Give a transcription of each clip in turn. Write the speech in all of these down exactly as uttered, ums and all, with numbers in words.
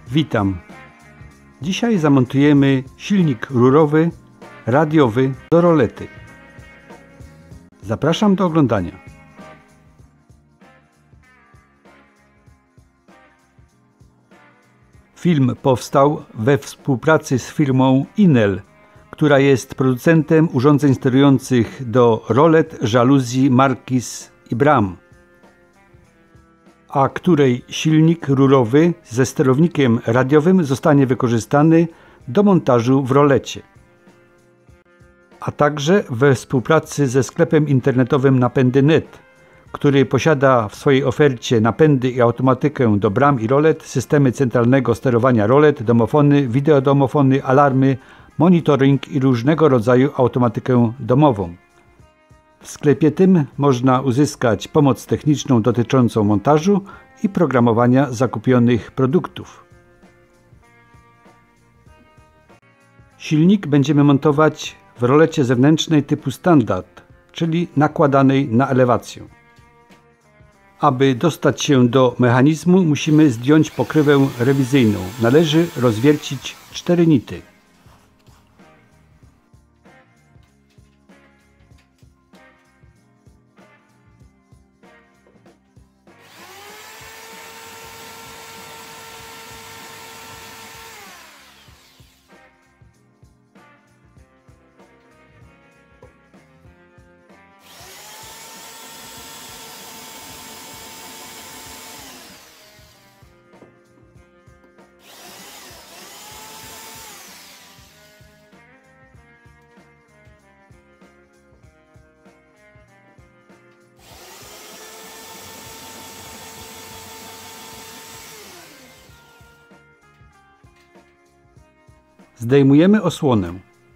Witam. Dzisiaj zamontujemy silnik rurowy, radiowy do rolety. Zapraszam do oglądania. Film powstał we współpracy z firmą Inel, która jest producentem urządzeń sterujących do rolet, żaluzji, markiz i bram, a której silnik rurowy ze sterownikiem radiowym zostanie wykorzystany do montażu w rolecie, a także we współpracy ze sklepem internetowym Napędy kropka net, który posiada w swojej ofercie napędy i automatykę do bram i rolet, systemy centralnego sterowania rolet, domofony, wideodomofony, alarmy, monitoring i różnego rodzaju automatykę domową. W sklepie tym można uzyskać pomoc techniczną dotyczącą montażu i programowania zakupionych produktów. Silnik będziemy montować w rolecie zewnętrznej typu standard, czyli nakładanej na elewację. Aby dostać się do mechanizmu, musimy zdjąć pokrywę rewizyjną. Należy rozwiercić cztery nity. Zdejmujemy osłonę.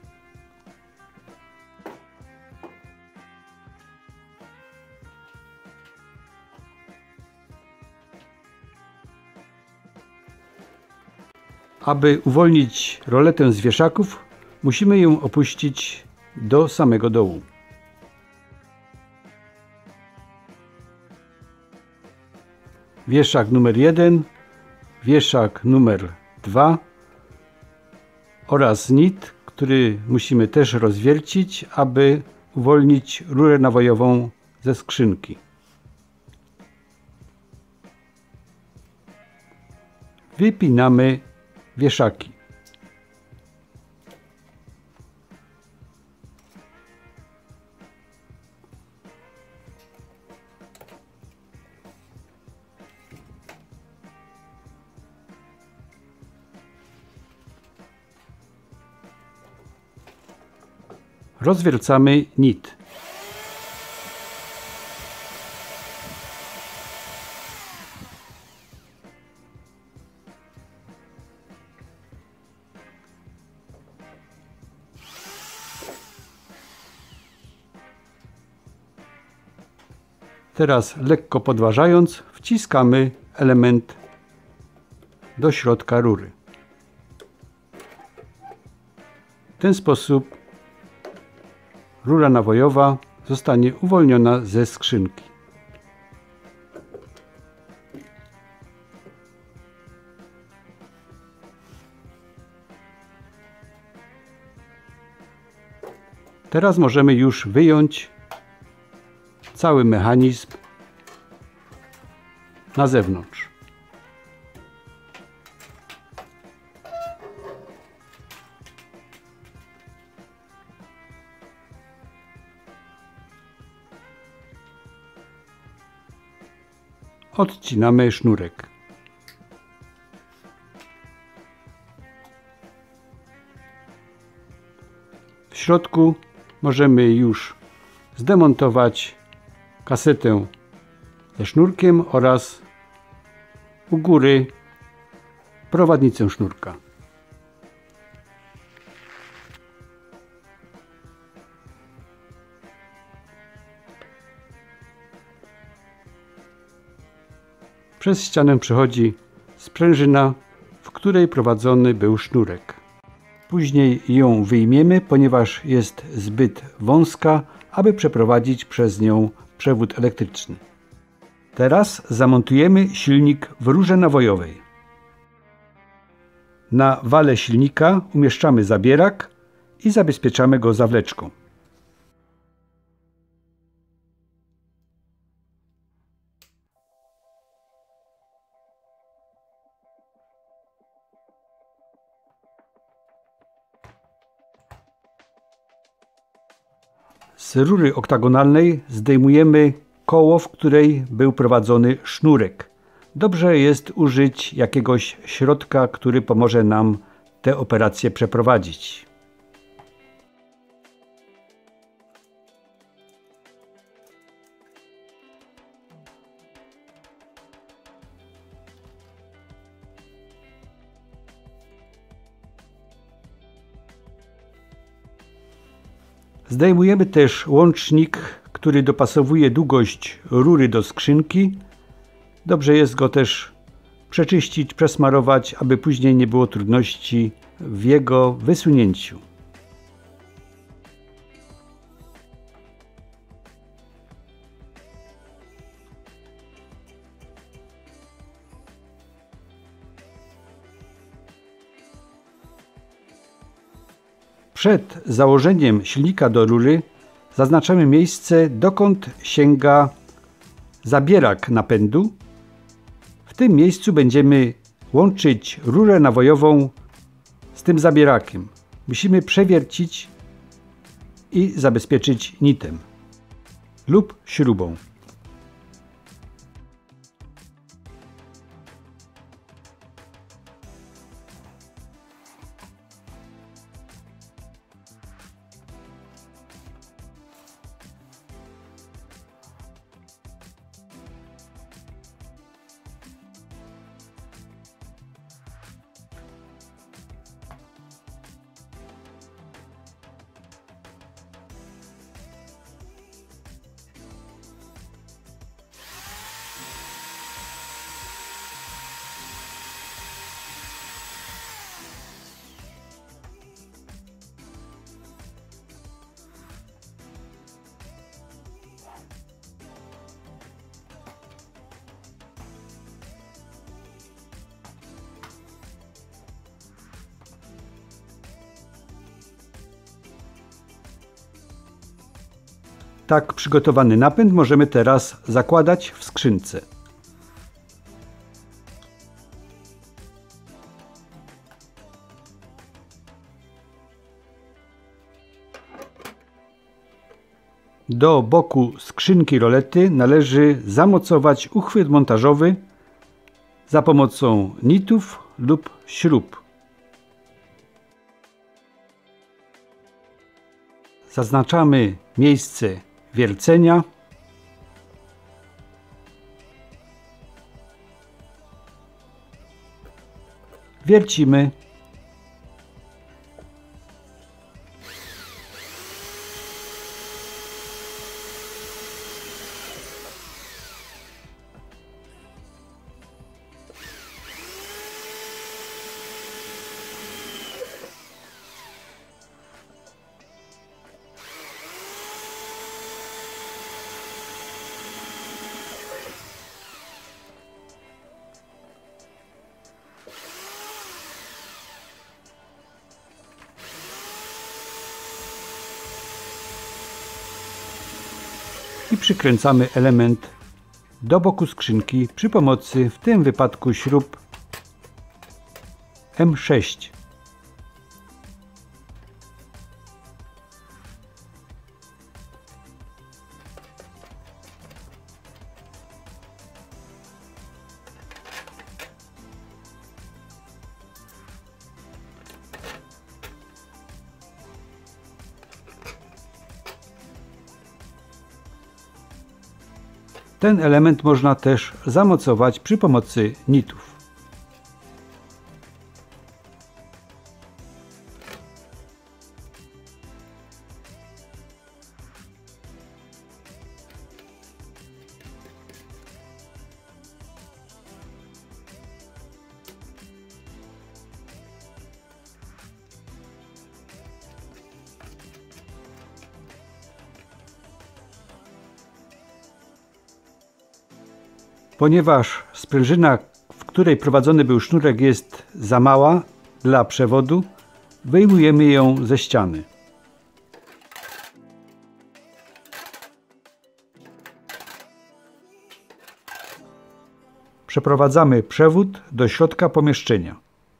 Aby uwolnić roletę z wieszaków, musimy ją opuścić do samego dołu. Wieszak numer jeden, wieszak numer dwa oraz nit, który musimy też rozwiercić, aby uwolnić rurę nawojową ze skrzynki. Wypinamy wieszaki. Rozwiercamy nit. Teraz lekko podważając, wciskamy element do środka rury. W ten sposób rura nawojowa zostanie uwolniona ze skrzynki. Teraz możemy już wyjąć cały mechanizm na zewnątrz. Odcinamy sznurek. W środku możemy już zdemontować kasetę ze sznurkiem oraz u góry prowadnicę sznurka. Przez ścianę przechodzi sprężyna, w której prowadzony był sznurek. Później ją wyjmiemy, ponieważ jest zbyt wąska, aby przeprowadzić przez nią przewód elektryczny. Teraz zamontujemy silnik w rurze nawojowej. Na wale silnika umieszczamy zabierak i zabezpieczamy go zawleczką. Z rury oktagonalnej zdejmujemy koło, w której był prowadzony sznurek. Dobrze jest użyć jakiegoś środka, który pomoże nam tę operację przeprowadzić. Zdejmujemy też łącznik, który dopasowuje długość rury do skrzynki. Dobrze jest go też przeczyścić, przesmarować, aby później nie było trudności w jego wysunięciu. Przed założeniem silnika do rury zaznaczamy miejsce, dokąd sięga zabierak napędu. W tym miejscu będziemy łączyć rurę nawojową z tym zabierakiem. Musimy przewiercić i zabezpieczyć nitem lub śrubą. Tak przygotowany napęd możemy teraz zakładać w skrzynce. Do boku skrzynki rolety należy zamocować uchwyt montażowy za pomocą nitów lub śrub. Zaznaczamy miejsce wiercenia. Wiercimy. I przykręcamy element do boku skrzynki przy pomocy w tym wypadku śrub M sześć. Ten element można też zamocować przy pomocy nitów. Ponieważ sprężyna, w której prowadzony był sznurek, jest za mała, dla przewodu, wyjmujemy ją ze ściany. Przeprowadzamy przewód do środka pomieszczenia.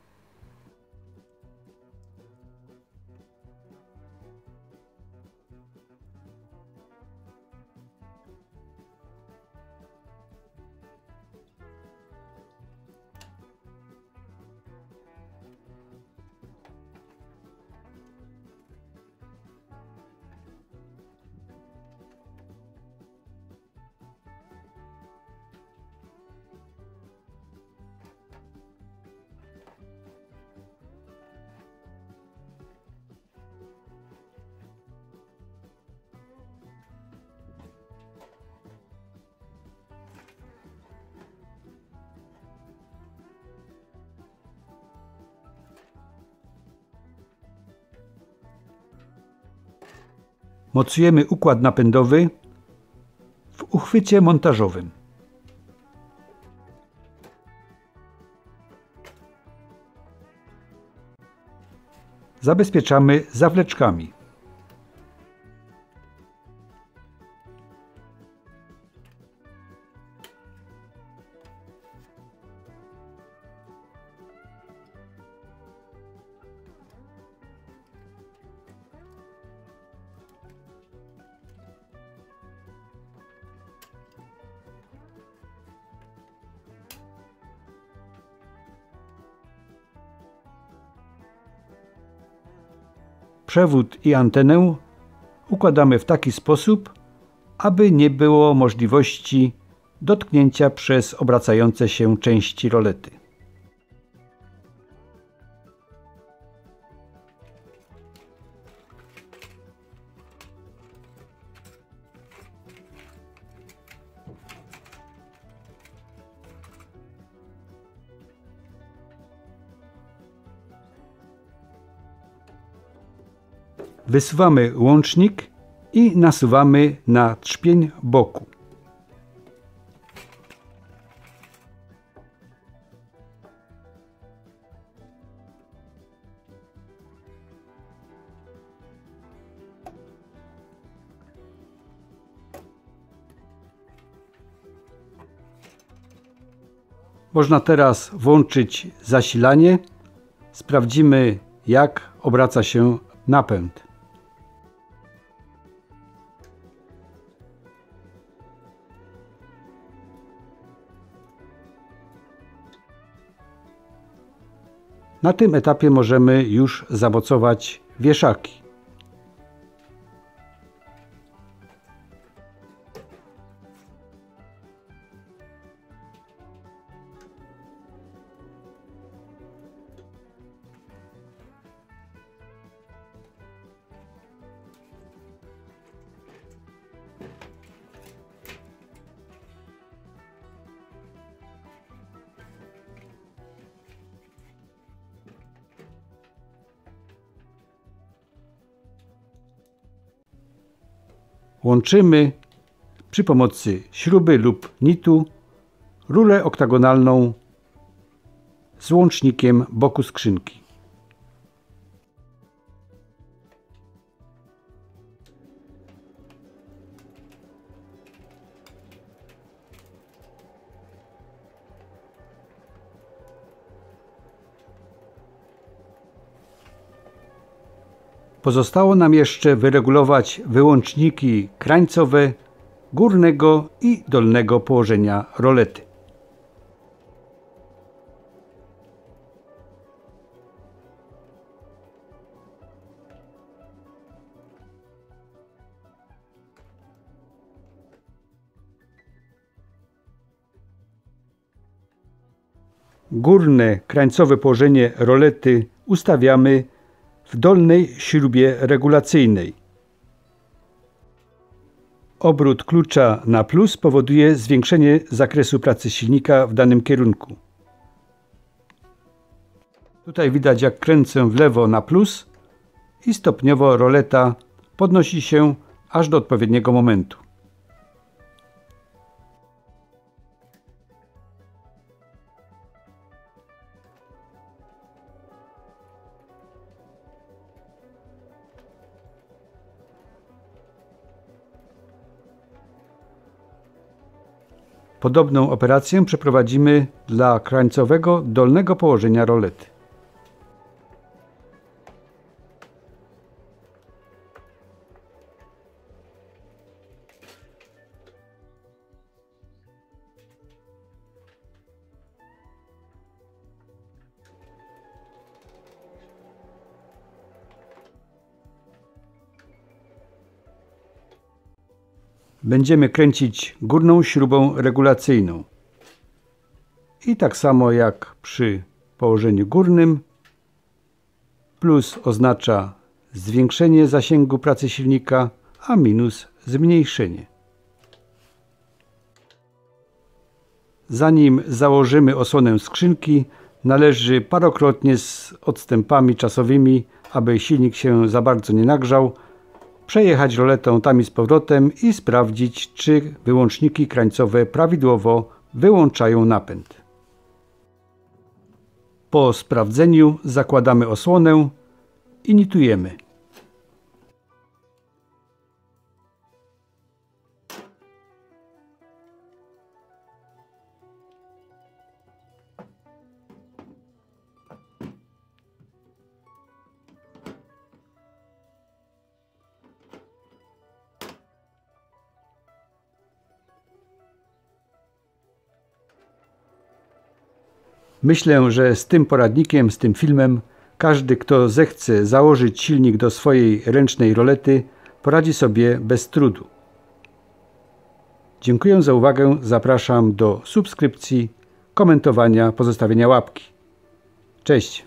Mocujemy układ napędowy w uchwycie montażowym. Zabezpieczamy zawleczkami. Przewód i antenę układamy w taki sposób, aby nie było możliwości dotknięcia przez obracające się części rolety. Wysuwamy łącznik i nasuwamy na trzpień boku. Można teraz włączyć zasilanie. Sprawdzimy, jak obraca się napęd. Na tym etapie możemy już zamocować wieszaki. Łączymy przy pomocy śruby lub nitu rurę oktagonalną z łącznikiem boku skrzynki. Pozostało nam jeszcze wyregulować wyłączniki krańcowe górnego i dolnego położenia rolety. Górne krańcowe położenie rolety ustawiamy w dolnej śrubie regulacyjnej. Obrót klucza na plus powoduje zwiększenie zakresu pracy silnika w danym kierunku. Tutaj widać, jak kręcę w lewo na plus i stopniowo roleta podnosi się aż do odpowiedniego momentu. Podobną operację przeprowadzimy dla krańcowego dolnego położenia rolety. Będziemy kręcić górną śrubą regulacyjną. I tak samo jak przy położeniu górnym, plus oznacza zwiększenie zasięgu pracy silnika, a minus zmniejszenie. Zanim założymy osłonę skrzynki, należy parokrotnie z odstępami czasowymi, aby silnik się za bardzo nie nagrzał, przejechać roletą tam i z powrotem i sprawdzić, czy wyłączniki krańcowe prawidłowo wyłączają napęd. Po sprawdzeniu zakładamy osłonę i nitujemy. Myślę, że z tym poradnikiem, z tym filmem, każdy, kto zechce założyć silnik do swojej ręcznej rolety, poradzi sobie bez trudu. Dziękuję za uwagę, zapraszam do subskrypcji, komentowania, pozostawienia łapki. Cześć!